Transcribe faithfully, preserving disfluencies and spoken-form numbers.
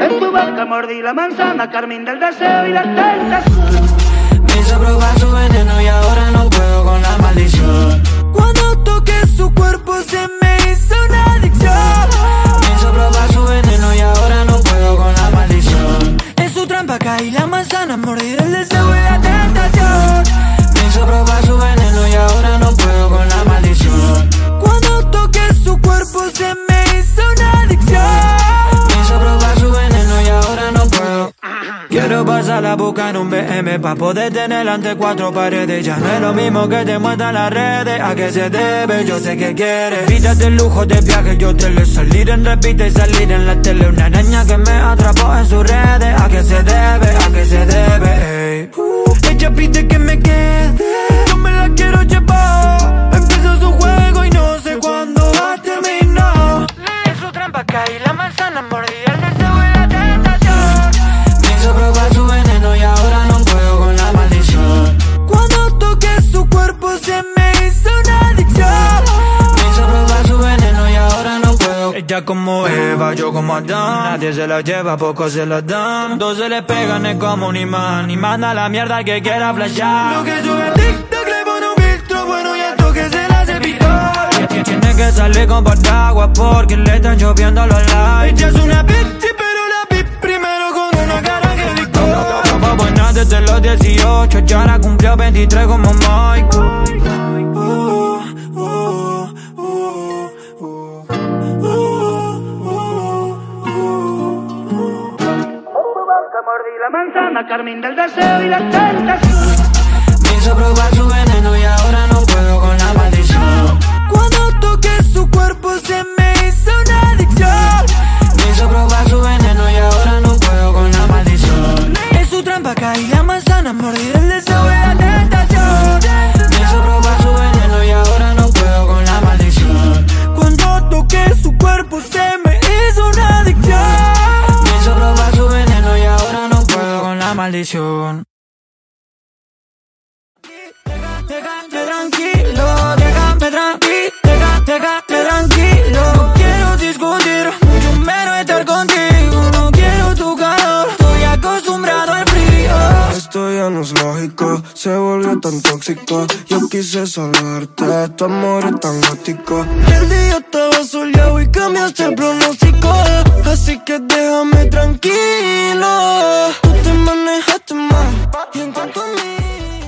En tu boca mordí la manzana, carmín del deseo y la tentación. Me hizo probar su veneno y ahora no puedo con la maldición. Cuando toqué su cuerpo se me hizo una adicción. Me hizo probar su veneno y ahora no puedo con la maldición. En su trampa caí la manzana, mordir el deseo y la tentación. Me hizo probar su veneno y ahora no puedo con la maldición. Cuando toqué su cuerpo se me hizo una adicción. Me hizo probar su veneno y ahora no puedo. Quiero pasar la boca en un B M pa' poder tener ante cuatro paredes. Ya no es lo mismo que te muestran las redes. ¿A qué se debe? Yo sé que quieres. Quítate el lujo de viaje, yo te lo salir en repite y salir en la tele. Una araña que me atrapó en sus redes. ¿A qué se debe? ¿A qué se debe? Ey. Uh, ella pide que me quede, yo me la quiero llevar. Empezó su juego y no sé cuándo va a terminar. En su trampa caí la manzana, mordí el deseo y la tentación. Me hizo probar su veneno y ahora no puedo con la maldición. Cuando toqué su cuerpo se me hizo una adicción. Me hizo probar su veneno y ahora no puedo. Ella como Eva, yo como Adán. Nadie se la lleva, pocos se la dan. Dos se le pegan, es como un imán. Y manda la mierda al que quiera flashear. Lo que sube a TikTok le pone un filtro bueno y al toque se la hace picar. Tiene que salir con paraguas porque le están lloviendo los likes. Ella es una bitch, pero la vi primero con una cara que licor. Estaba buena desde los dieciocho, ya ahora cumplió veintitrés como Mike. Uh, uh, uh, uh, uh, Mordí la manzana, carmín del deseo y la tentación. Me hizo probar su veneno y ahora no puedo con la maldición. Cuando toqué su cuerpo se me hizo una adicción. Me hizo probar su veneno y ahora no puedo con la maldición. En su trampa caí la manzana, mordir el deseo y la tentación. Me hizo probar su veneno y ahora no puedo con la maldición. Cuando toqué su cuerpo se me hizo una adicción. Me hizo probar su veneno y ahora no puedo con la maldición. Déjame tranquilo, déjame tranquilo, déjame tranquilo. No quiero discutir, mucho menos estar contigo. No quiero tu calor, estoy acostumbrado al frío. Esto ya no es lógico, se volvió tan tóxico. Yo quise salvarte, tu amor es tan gótico. El día estaba soleado y cambiaste el pronóstico. Así que déjame tranquilo. Tú te manejaste mal y en cuanto a mí